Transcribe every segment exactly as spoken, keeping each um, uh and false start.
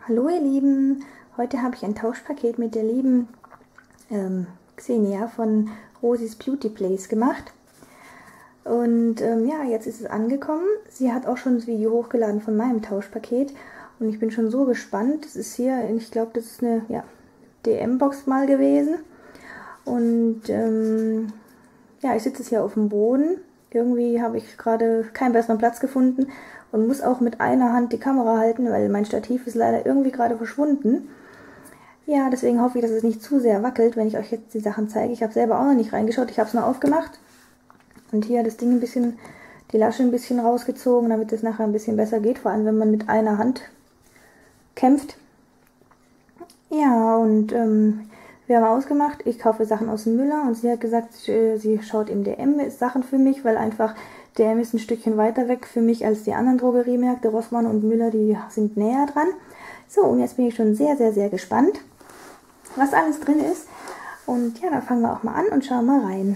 Hallo ihr Lieben, heute habe ich ein Tauschpaket mit der lieben ähm, Xenia von Rosis Beauty Place gemacht. Und ähm, ja, jetzt ist es angekommen. Sie hat auch schon das Video hochgeladen von meinem Tauschpaket. Und ich bin schon so gespannt. Das ist hier, ich glaube, das ist eine ja, D M-Box mal gewesen. Und ähm, ja, ich sitze jetzt hier auf dem Boden. Irgendwie habe ich gerade keinen besseren Platz gefunden und muss auch mit einer Hand die Kamera halten, weil mein Stativ ist leider irgendwie gerade verschwunden. Ja, deswegen hoffe ich, dass es nicht zu sehr wackelt, wenn ich euch jetzt die Sachen zeige. Ich habe selber auch noch nicht reingeschaut, ich habe es nur aufgemacht und hier das Ding ein bisschen, die Lasche ein bisschen rausgezogen, damit es nachher ein bisschen besser geht, vor allem wenn man mit einer Hand kämpft. Ja, und ähm, wir haben ausgemacht, ich kaufe Sachen aus dem Müller und sie hat gesagt, sie schaut im D M Sachen für mich, weil einfach D M ist ein Stückchen weiter weg für mich als die anderen Drogeriemärkte. Rossmann und Müller, die sind näher dran. So, und jetzt bin ich schon sehr, sehr, sehr gespannt, was alles drin ist. Und ja, dann fangen wir auch mal an und schauen mal rein.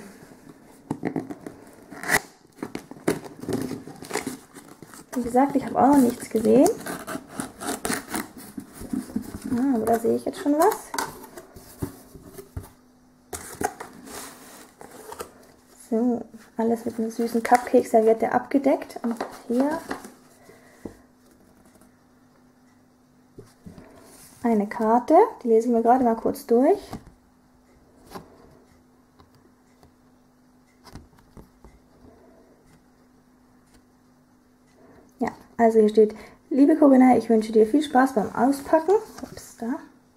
Wie gesagt, ich habe auch noch nichts gesehen. Ah, aber da sehe ich jetzt schon was. So, alles mit einem süßen Cupcake-Serviette abgedeckt. Und hier eine Karte, die lese ich mir gerade mal kurz durch. Ja, also hier steht: Liebe Corinna, ich wünsche dir viel Spaß beim Auspacken. Ups, da.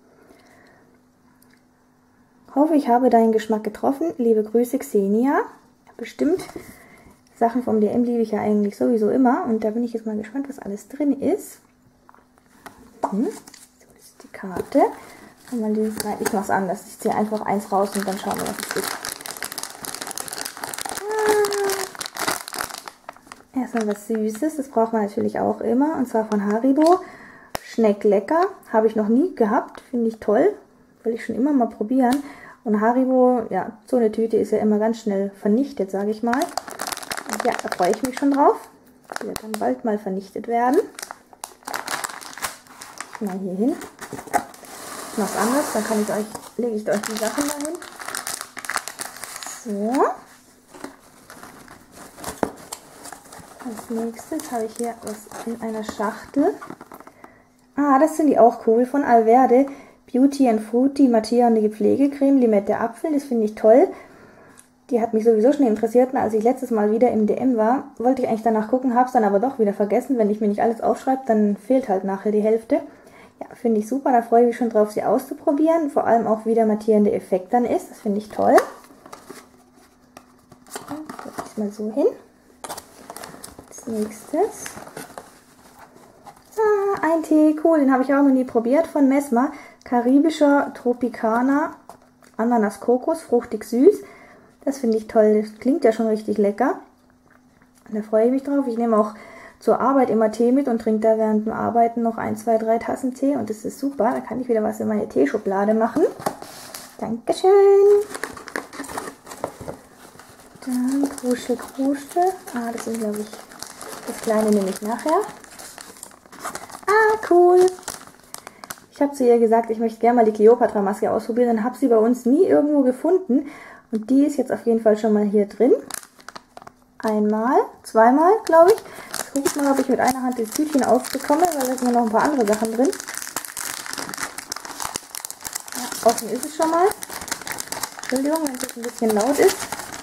Hoffe, ich habe deinen Geschmack getroffen. Liebe Grüße, Xenia. Bestimmt. Sachen vom D M liebe ich ja eigentlich sowieso immer. Und da bin ich jetzt mal gespannt, was alles drin ist. Hm. So, das ist die Karte. Mal die, nein, ich mache es anders. Ich ziehe einfach eins raus und dann schauen wir, was es ist. Ah. Erstmal was Süßes. Das braucht man natürlich auch immer. Und zwar von Haribo. Schneck lecker. Habe ich noch nie gehabt. Finde ich toll. Will ich schon immer mal probieren. Und Haribo, ja, so eine Tüte ist ja immer ganz schnell vernichtet, sage ich mal. Und ja, da freue ich mich schon drauf. Die wird dann bald mal vernichtet werden. Mal hier hin. Noch was anderes, dann kann ich euch, lege ich euch die Sachen mal hin. So. Als nächstes habe ich hier was in einer Schachtel. Ah, das sind die auch cool von Alverde. Beauty and Fruity mattierende Pflegecreme, Limette Apfel, das finde ich toll. Die hat mich sowieso schon interessiert, als ich letztes Mal wieder im D M war, wollte ich eigentlich danach gucken, habe es dann aber doch wieder vergessen. Wenn ich mir nicht alles aufschreibe, dann fehlt halt nachher die Hälfte. Ja, finde ich super, da freue ich mich schon drauf, sie auszuprobieren. Vor allem auch wie der mattierende Effekt dann ist, das finde ich toll. Dann lege ich es mal so hin. Als nächstes ah, ein Tee, cool, den habe ich auch noch nie probiert, von Mesmer. Karibischer Tropicana, Ananas Kokos, fruchtig süß. Das finde ich toll, das klingt ja schon richtig lecker. Da freue ich mich drauf. Ich nehme auch zur Arbeit immer Tee mit und trinke da während dem Arbeiten noch ein, zwei, drei Tassen Tee. Und das ist super, da kann ich wieder was in meine Teeschublade machen. Dankeschön. Dann Kruschel, Kruschel. Ah, das ist, glaube ich, das kleine nehme ich nachher. Ah, cool. Ich habe zu ihr gesagt, ich möchte gerne mal die Kleopatra-Maske ausprobieren. Dann habe sie bei uns nie irgendwo gefunden. Und die ist jetzt auf jeden Fall schon mal hier drin. Einmal, zweimal, glaube ich. Jetzt gucke ich mal, ob ich mit einer Hand das Tütchen aufbekomme, weil da sind noch ein paar andere Sachen drin. Ja, offen ist es schon mal. Entschuldigung, wenn es jetzt ein bisschen laut ist.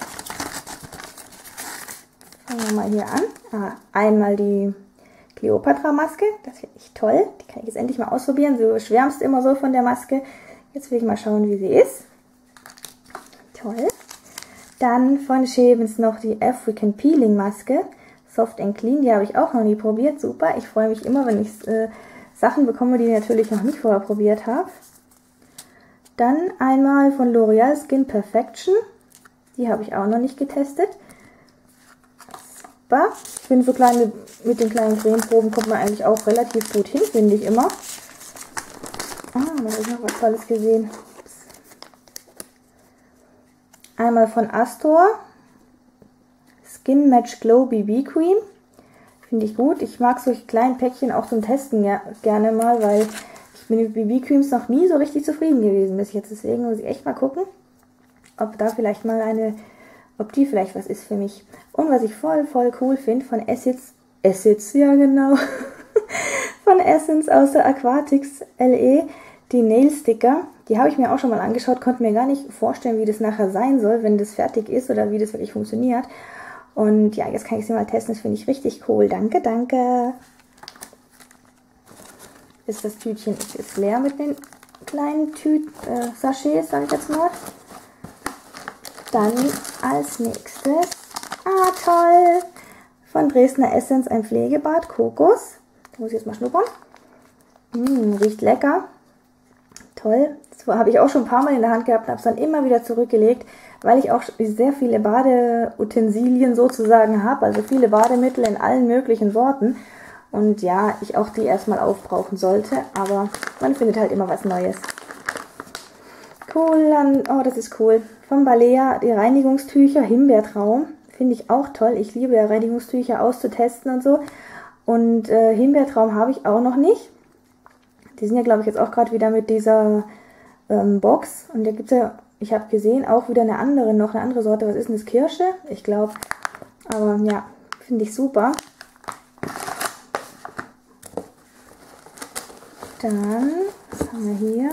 Fangen wir mal hier an. Ah, einmal die Kleopatra-Maske, das finde ich toll. Die kann ich jetzt endlich mal ausprobieren. Du schwärmst immer so von der Maske. Jetzt will ich mal schauen, wie sie ist. Toll. Dann von Schäbens noch die African Peeling Maske. Soft and Clean, die habe ich auch noch nie probiert. Super, ich freue mich immer, wenn ich äh, Sachen bekomme, die ich natürlich noch nicht vorher probiert habe. Dann einmal von L'Oreal Skin Perfection. Die habe ich auch noch nicht getestet. Ich finde, so kleine, mit den kleinen Cremeproben kommt man eigentlich auch relativ gut hin, finde ich immer. Ah, da habe ich noch was Tolles gesehen. Ups. Einmal von Astor. Skin Match Glow B B Cream. Finde ich gut. Ich mag solche kleinen Päckchen auch zum Testen ja, gerne mal, weil mit den B B-Creams noch nie so richtig zufrieden gewesen bis jetzt. Deswegen muss ich echt mal gucken, ob da vielleicht mal eine, ob die vielleicht was ist für mich. Und was ich voll, voll cool finde von Essence, Essence, ja genau, von Essence aus der Aquatix L E, die Nail Sticker. Die habe ich mir auch schon mal angeschaut, konnte mir gar nicht vorstellen, wie das nachher sein soll, wenn das fertig ist oder wie das wirklich funktioniert. Und ja, jetzt kann ich sie mal testen, das finde ich richtig cool. Danke, danke. Ist das Tütchen ist leer mit den kleinen Tüt äh, Sachets, sage ich jetzt mal. Dann als nächstes, ah toll, von Dresdner Essence ein Pflegebad, Kokos. Da muss ich jetzt mal schnuppern. Mm, riecht lecker. Toll. Das habe ich auch schon ein paar Mal in der Hand gehabt und habe es dann immer wieder zurückgelegt, weil ich auch sehr viele Badeutensilien sozusagen habe, also viele Bademittel in allen möglichen Sorten. Und ja, ich auch die erstmal aufbrauchen sollte, aber man findet halt immer was Neues. Cool, dann, oh das ist cool. Von Balea die Reinigungstücher Himbeertraum. Finde ich auch toll. Ich liebe ja Reinigungstücher auszutesten und so. Und äh, Himbeertraum habe ich auch noch nicht. Die sind ja, glaube ich, jetzt auch gerade wieder mit dieser ähm, Box. Und da gibt es ja, ich habe gesehen, auch wieder eine andere, noch eine andere Sorte. Was ist denn das? Kirsche? Ich glaube. Aber ja, finde ich super. Dann, was haben wir hier?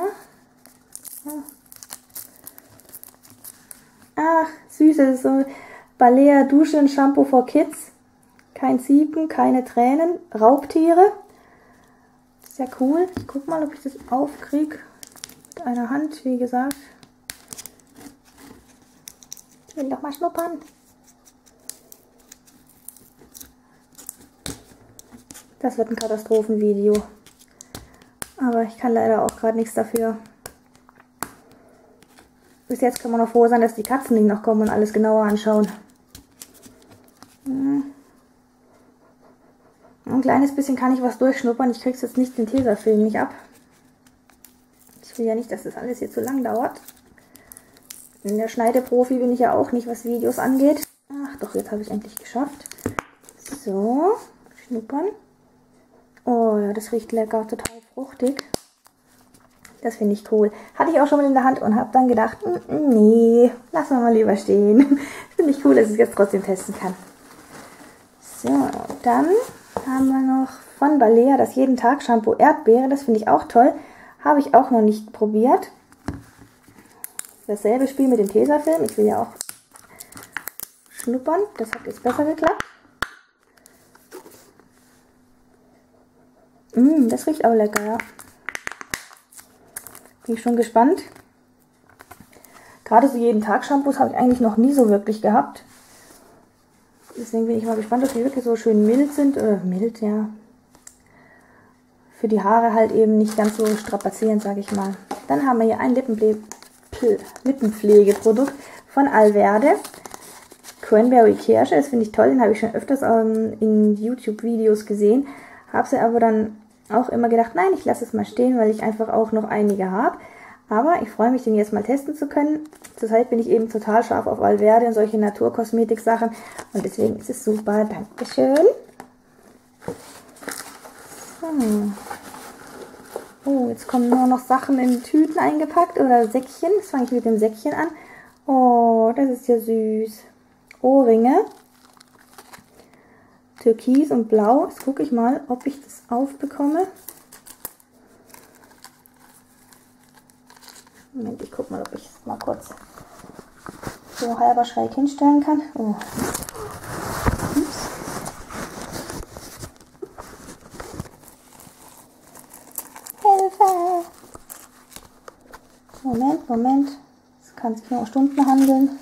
Ach, süß, das ist so Balea Duschen Shampoo for Kids. Kein Ziepen, keine Tränen, Raubtiere. Sehr cool. Ich guck mal, ob ich das aufkriege. Mit einer Hand, wie gesagt. Ich will doch mal schnuppern. Das wird ein Katastrophenvideo. Aber ich kann leider auch gerade nichts dafür. Bis jetzt kann man noch froh sein, dass die Katzen nicht noch kommen und alles genauer anschauen. Hm. Ein kleines bisschen kann ich was durchschnuppern. Ich kriege es jetzt nicht den Tesafilm nicht ab. Ich will ja nicht, dass das alles hier zu lang dauert. In der Schneideprofi bin ich ja auch nicht, was Videos angeht. Ach doch, jetzt habe ich endlich geschafft. So, schnuppern. Oh ja, das riecht lecker, total fruchtig. Das finde ich cool. Hatte ich auch schon mal in der Hand und habe dann gedacht, nee, lassen wir mal lieber stehen. Finde ich cool, dass ich es jetzt trotzdem testen kann. So, dann haben wir noch von Balea das jeden Tag Shampoo Erdbeere. Das finde ich auch toll. Habe ich auch noch nicht probiert. Dasselbe Spiel mit dem Tesafilm. Ich will ja auch schnuppern. Das hat jetzt besser geklappt. Mm, das riecht auch lecker, ja. Bin ich schon gespannt. Gerade so jeden Tag Shampoos habe ich eigentlich noch nie so wirklich gehabt. Deswegen bin ich mal gespannt, ob die wirklich so schön mild sind. Äh, mild, ja. Für die Haare halt eben nicht ganz so strapazierend, sage ich mal. Dann haben wir hier ein Lippenpfle Lippenpflegeprodukt von Alverde. Cranberry Kirsche, das finde ich toll. Den habe ich schon öfters ähm, in YouTube-Videos gesehen. Habe sie aber dann auch immer gedacht, nein, ich lasse es mal stehen, weil ich einfach auch noch einige habe. Aber ich freue mich, den jetzt mal testen zu können. Zurzeit bin ich eben total scharf auf Alverde und solche Naturkosmetik-Sachen. Und deswegen ist es super. Dankeschön. So. Oh, jetzt kommen nur noch Sachen in Tüten eingepackt oder Säckchen. Jetzt fange ich mit dem Säckchen an. Oh, das ist ja süß. Ohrringe. Türkis und Blau. Jetzt gucke ich mal, ob ich das aufbekomme. Moment, ich gucke mal, ob ich es mal kurz so halber schräg hinstellen kann. Oh. Ups. Hilfe! Moment, Moment. Es kann sich nur um Stunden handeln.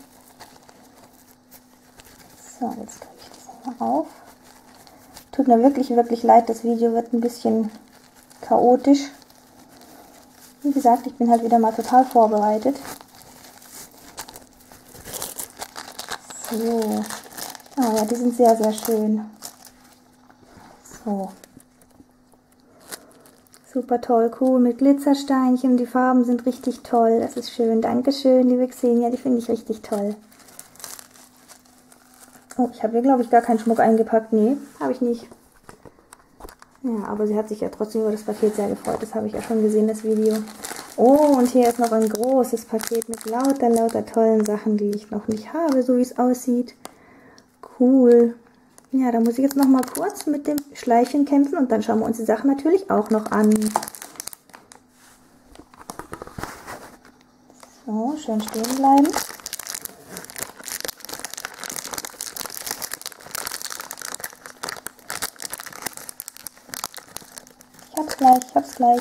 So, jetzt kriege ich das mal auf. Tut mir wirklich, wirklich leid, das Video wird ein bisschen chaotisch. Wie gesagt, ich bin halt wieder mal total vorbereitet. So. Ah ja, die sind sehr, sehr schön. So. Super toll, cool, mit Glitzersteinchen. Die Farben sind richtig toll. Das ist schön. Dankeschön, liebe Xenia, die finde ich richtig toll. Oh, ich habe hier, glaube ich, gar keinen Schmuck eingepackt. Nee, habe ich nicht. Ja, aber sie hat sich ja trotzdem über das Paket sehr gefreut. Das habe ich ja schon gesehen, das Video. Oh, und hier ist noch ein großes Paket mit lauter, lauter tollen Sachen, die ich noch nicht habe, so wie es aussieht. Cool. Ja, da muss ich jetzt noch mal kurz mit dem Schleifchen kämpfen und dann schauen wir uns die Sachen natürlich auch noch an. So, schön stehen bleiben. Ich hab's gleich, ich hab's gleich.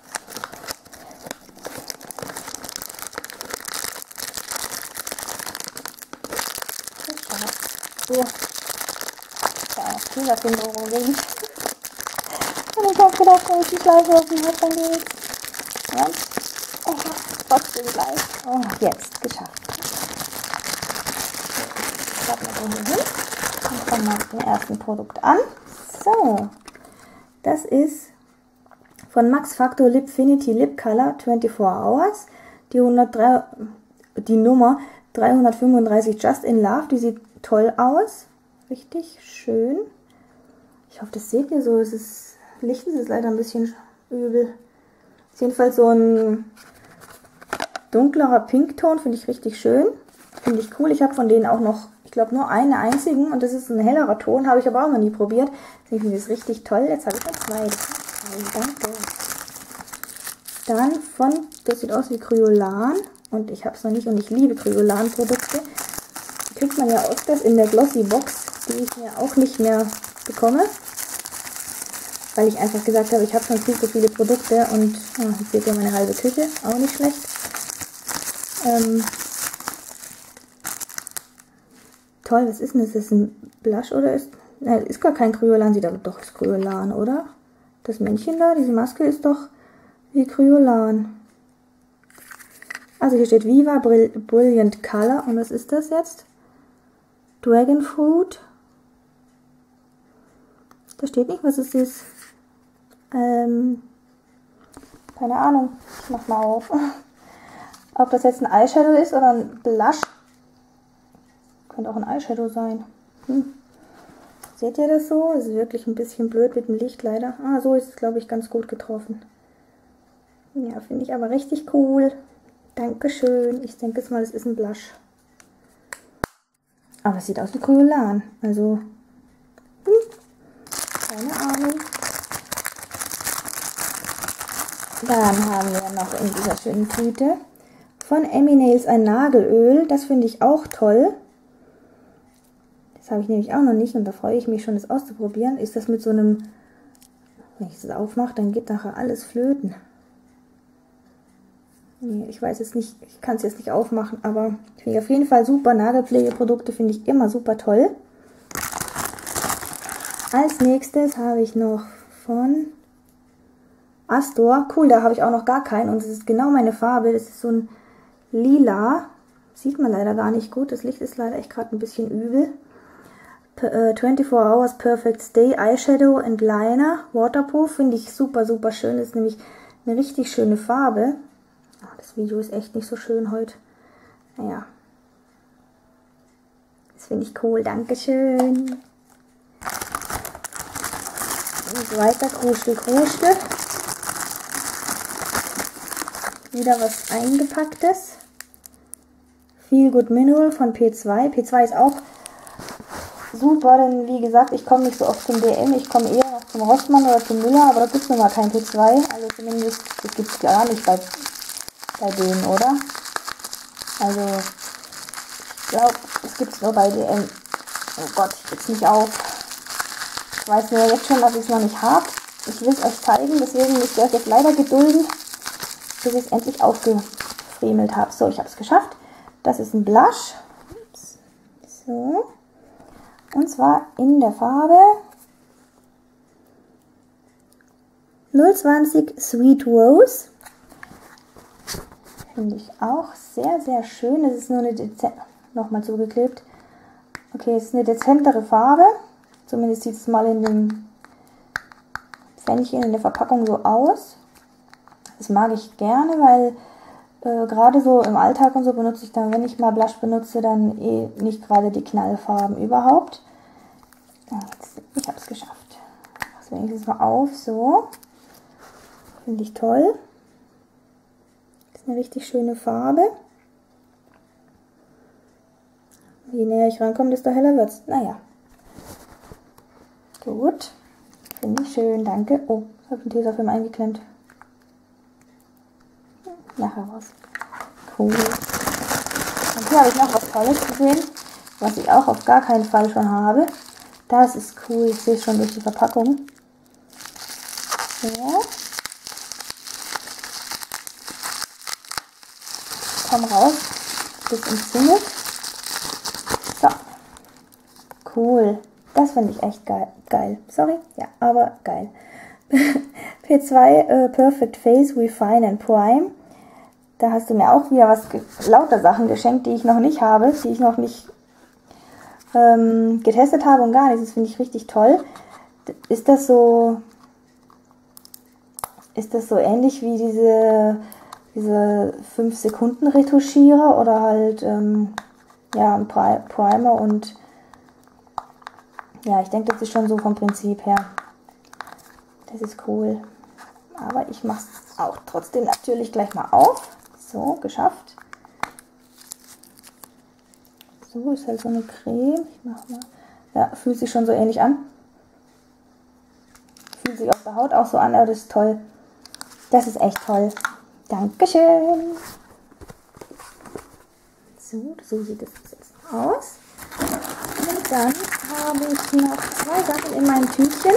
So. Ja, dieser Finderung ging. Und ich hab gedacht, wenn ich die Schleife offen habe, dann geht es. Ja. Oh, trotzdem gleich. Oh, jetzt geschafft. Ich habe mal so hier hin und fange mal mit dem ersten Produkt an. So, das ist von Max Factor Lipfinity Lip Color vierundzwanzig Hours. Die, hundertdrei, die Nummer dreihundertfünfunddreißig Just in Love. Die sieht toll aus. Richtig schön. Ich hoffe, das seht ihr so. Es ist, Licht ist leider ein bisschen übel. Ist jedenfalls so ein dunklerer Pinkton. Finde ich richtig schön. Finde ich cool. Ich habe von denen auch noch, ich glaube, nur einen einzigen. Und das ist ein hellerer Ton. Habe ich aber auch noch nie probiert. Deswegen finde ich das richtig toll. Jetzt habe ich noch zwei. Danke. Dann von, das sieht aus wie Kryolan. Und ich habe es noch nicht und ich liebe Kryolan-Produkte. Die kriegt man ja öfters in der Glossy Box, die ich mir auch nicht mehr bekomme. Weil ich einfach gesagt habe, ich habe schon viel zu viele Produkte und oh, jetzt seht ihr meine halbe Küche, auch nicht schlecht. Ähm, toll, was ist denn das? Ist das ein Blush oder ist... Ne, ist gar kein Kryolan, sieht aber doch ist Kryolan, oder? Das Männchen da, diese Maske ist doch wie Kryolan. Also hier steht Viva Brilliant Color. Und was ist das jetzt? Dragon Fruit. Da steht nicht, was es ist. Ähm, keine Ahnung. Ich mach mal auf. Ob das jetzt ein Eyeshadow ist oder ein Blush. Könnte auch ein Eyeshadow sein. Hm. Seht ihr das so? Es ist wirklich ein bisschen blöd mit dem Licht leider. Ah, so ist es, glaube ich, ganz gut getroffen. Ja, finde ich aber richtig cool. Dankeschön. Ich denke es mal, es ist ein Blush. Aber es sieht aus wie Kryolan. Also, hm, keine Ahnung. Dann haben wir noch in dieser schönen Tüte von Emmy Nails ein Nagelöl. Das finde ich auch toll. Das habe ich nämlich auch noch nicht und da freue ich mich schon, das auszuprobieren. Ist das mit so einem, wenn ich das aufmache, dann geht nachher alles flöten. Nee, ich weiß jetzt nicht, ich kann es jetzt nicht aufmachen, aber ich finde auf jeden Fall super. Nagelpflegeprodukte finde ich immer super toll. Als nächstes habe ich noch von Astor. Cool, da habe ich auch noch gar keinen und es ist genau meine Farbe. Das ist so ein Lila. Sieht man leider gar nicht gut. Das Licht ist leider echt gerade ein bisschen übel. vierundzwanzig Hours Perfect Stay Eyeshadow and Liner. Waterproof. Finde ich super, super schön. Das ist nämlich eine richtig schöne Farbe. Oh, das Video ist echt nicht so schön heute. Naja. Das finde ich cool. Dankeschön. Und weiter Kruschel, Kruschel. Wieder was Eingepacktes. Feel Good Mineral von P zwei. P zwei ist auch super, denn wie gesagt, ich komme nicht so oft zum D M. Ich komme eher noch zum Rossmann oder zum Müller, aber da gibt es nun mal kein P zwei. Also zumindest, das gibt es gar nicht bei, bei denen, oder? Also, ich glaube, es gibt es nur bei D M. Oh Gott, ich krieg's nicht auf. Ich weiß nur jetzt schon, dass ich es noch nicht habe. Ich will es euch zeigen, deswegen müsst ihr euch jetzt leider gedulden, bis ich es endlich aufgefriemelt habe. So, ich habe es geschafft. Das ist ein Blush. Ups. So. Und zwar in der Farbe null zwanzig Sweet Rose. Finde ich auch sehr, sehr schön. Es ist nur eine dezent... Nochmal zugeklebt. Okay, es ist eine dezentere Farbe. Zumindest sieht es mal in dem Pfännchen in der Verpackung so aus. Das mag ich gerne, weil äh, gerade so im Alltag und so benutze ich dann, wenn ich mal Blush benutze, dann eh nicht gerade die Knallfarben überhaupt. Jetzt, ich habe es geschafft. Was bringe ich das mal auf, so. Finde ich toll. Das ist eine richtig schöne Farbe. Je näher ich rankomme, desto heller wird es. Naja. Gut. Finde ich schön, danke. Oh, ich habe den Tesafilm eingeklemmt. Nachher raus. Cool. Und hier habe ich noch was Tolles gesehen, was ich auch auf gar keinen Fall schon habe. Das ist cool, ich sehe es schon durch die Verpackung. Ja. Komm raus, bis umzingelt. So. Cool. Das finde ich echt geil. geil. Sorry, ja, aber geil. P zwei äh, Perfect Face Refine and Prime. Da hast du mir auch wieder was, lauter Sachen geschenkt, die ich noch nicht habe, die ich noch nicht ähm, getestet habe und gar nichts. Das finde ich richtig toll. Ist das so, ist das so ähnlich wie diese, diese fünf Sekunden Retuschierer oder halt, ähm, ja, ein Primer und, ja, ich denke, das ist schon so vom Prinzip her. Das ist cool. Aber ich mache es auch trotzdem natürlich gleich mal auf. So, geschafft. So, ist halt so eine Creme. Ich mach mal. Ja, fühlt sich schon so ähnlich an. Fühlt sich auf der Haut auch so an, aber das ist toll. Das ist echt toll. Dankeschön. So, so sieht das jetzt aus. Und dann habe ich noch zwei Sachen in meinem Tütchen.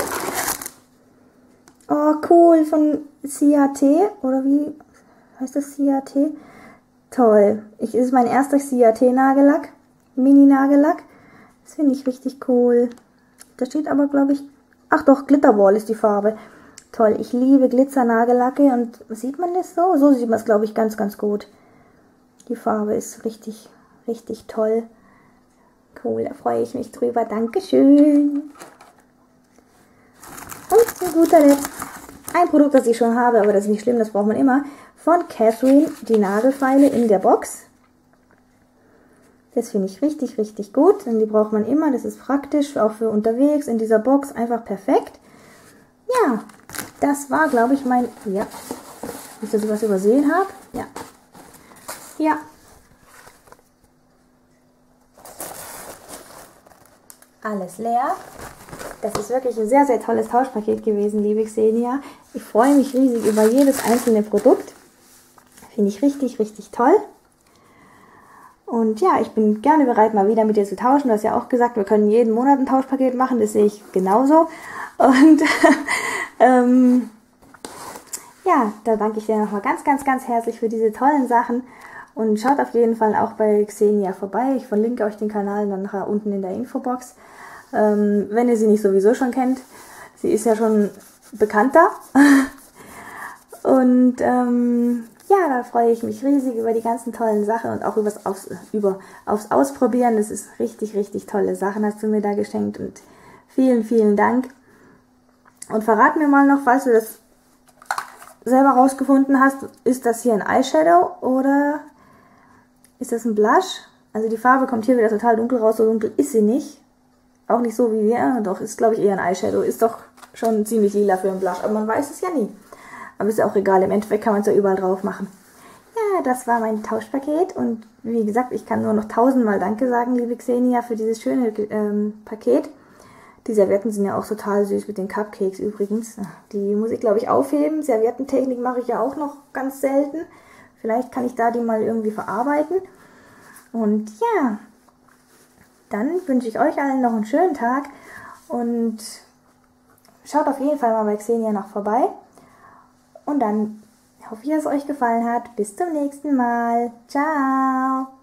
Oh, cool, von C A T, oder wie heißt das, C A T? Toll. Ich, das ist mein erster C A T-Nagellack, Mini-Nagellack. Das finde ich richtig cool. Da steht aber, glaube ich, ach doch, Glitterball ist die Farbe. Toll, ich liebe Glitzer-Nagellacke und sieht man das so? So sieht man es, glaube ich, ganz, ganz gut. Die Farbe ist richtig, richtig toll. Cool, da freue ich mich drüber. Dankeschön. Und zu guter Letzt ein Produkt, das ich schon habe, aber das ist nicht schlimm, das braucht man immer. Von Catherine, die Nagelfeile in der Box. Das finde ich richtig, richtig gut, denn die braucht man immer. Das ist praktisch, auch für unterwegs in dieser Box, einfach perfekt. Ja, das war, glaube ich, mein... Ja, nicht, dass ich was übersehen habe. Ja. Ja. Alles leer. Das ist wirklich ein sehr, sehr tolles Tauschpaket gewesen, liebe Xenia. Ich freue mich riesig über jedes einzelne Produkt. Finde ich richtig, richtig toll. Und ja, ich bin gerne bereit, mal wieder mit dir zu tauschen. Du hast ja auch gesagt, wir können jeden Monat ein Tauschpaket machen. Das sehe ich genauso. Und ähm, ja, da danke ich dir nochmal ganz, ganz, ganz herzlich für diese tollen Sachen. Und schaut auf jeden Fall auch bei Xenia vorbei. Ich verlinke euch den Kanal dann nachher unten in der Infobox. Ähm, wenn ihr sie nicht sowieso schon kennt. Sie ist ja schon bekannter. Und ähm, ja, da freue ich mich riesig über die ganzen tollen Sachen und auch übers Aus, über, aufs Ausprobieren. Das ist richtig, richtig tolle Sachen, hast du mir da geschenkt. Und vielen, vielen Dank. Und verrat mir mal noch, falls du das selber rausgefunden hast, ist das hier ein Eyeshadow oder ist das ein Blush? Also die Farbe kommt hier wieder total dunkel raus, so dunkel ist sie nicht. Auch nicht so wie wir, doch ist glaube ich eher ein Eyeshadow, ist doch schon ziemlich lila für einen Blush, aber man weiß es ja nie. Aber ist ja auch egal, im Endeffekt kann man es ja überall drauf machen. Ja, das war mein Tauschpaket und wie gesagt, ich kann nur noch tausendmal Danke sagen, liebe Xenia, für dieses schöne ähm, Paket. Die Servietten sind ja auch total süß mit den Cupcakes übrigens. Die muss ich, glaube ich, aufheben. Serviettentechnik mache ich ja auch noch ganz selten. Vielleicht kann ich da die mal irgendwie verarbeiten. Und ja, dann wünsche ich euch allen noch einen schönen Tag. Und schaut auf jeden Fall mal bei Xenia noch vorbei. Und dann hoffe ich, dass es euch gefallen hat. Bis zum nächsten Mal. Ciao!